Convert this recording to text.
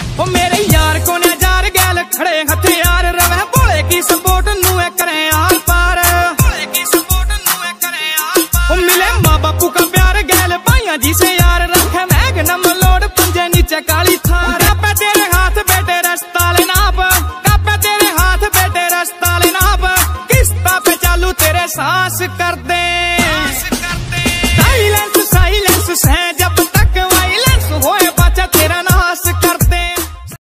ओ मेरे यार को न जार गैल खड़े हथियार रवे बोले की सपोर्ट नुए करे आर पार, बोले की सपोर्ट नुए करे आर पार। ओ मिले माँ बापू का प्यार गैल भाइया जी से यार रखे मैग नम लोड पंजे नीचे काली